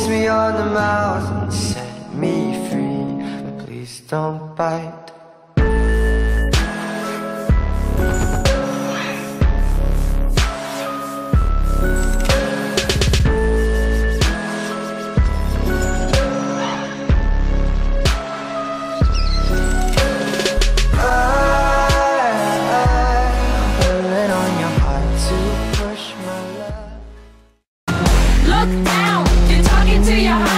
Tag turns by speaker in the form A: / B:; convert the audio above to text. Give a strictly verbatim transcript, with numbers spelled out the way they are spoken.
A: kiss me on the mouth and set me free, but please don't bite.
B: Look out, you're talking to your heart.